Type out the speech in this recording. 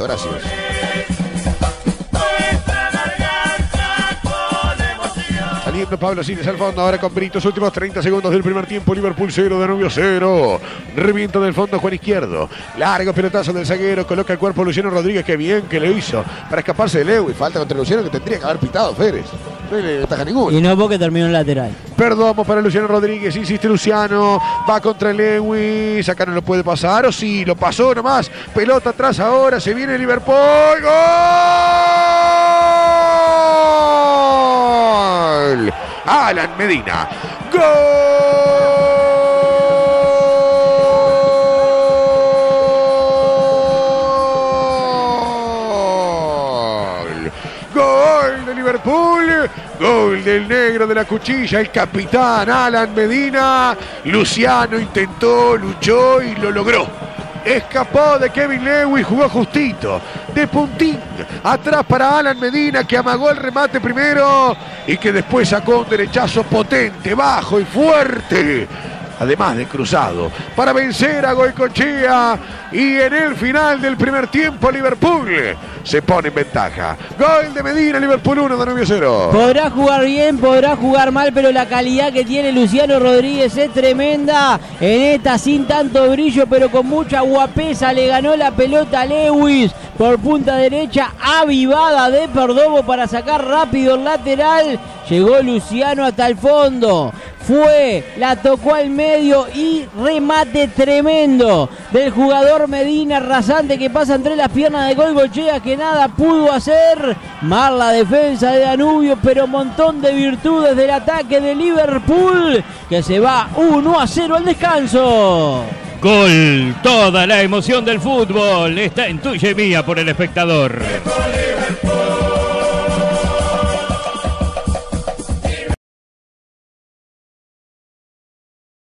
Perfecto, gracias. Saliendo Pablo Siles al fondo, ahora con Britos, últimos 30 segundos del primer tiempo. Liverpool 0, Danubio 0. Reviento del fondo, Juan Izquierdo. Largo pelotazo del zaguero, coloca el cuerpo Luciano Rodríguez, que bien que lo hizo para escaparse de Lewis. Falta contra Luciano que tendría que haber pitado Férez. No le ventaja ninguna. Y no porque terminó en lateral. Perdón para Luciano Rodríguez, insiste Luciano, va contra Lewis, acá no lo puede pasar, o sí, lo pasó nomás. Pelota atrás ahora, se viene Liverpool. ¡Gol! Alan Medina. ¡Gol! ¡Gol de Liverpool! Gol del negro de la cuchilla, el capitán Alan Medina. Luciano intentó, luchó y lo logró. Escapó de Kevin Lewis, jugó justito, de puntín, atrás para Alan Medina, que amagó el remate primero y que después sacó un derechazo potente, bajo y fuerte, además de cruzado, para vencer a Goicoechea. Y en el final del primer tiempo, Liverpool se pone en ventaja. Gol de Medina, Liverpool 1, Danubio 0. Podrá jugar bien, podrá jugar mal, pero la calidad que tiene Luciano Rodríguez es tremenda. En esta sin tanto brillo, pero con mucha guapesa, le ganó la pelota a Lewis por punta derecha, avivada de Perdomo para sacar rápido el lateral. Llegó Luciano hasta el fondo. Fue, la tocó al medio y remate tremendo del jugador Medina, rasante, que pasa entre las piernas de Goicoechea, que nada pudo hacer. Mal la defensa de Danubio, pero montón de virtudes del ataque de Liverpool, que se va 1-0 al descanso. Gol, toda la emoción del fútbol está en tuya y mía por El Espectador.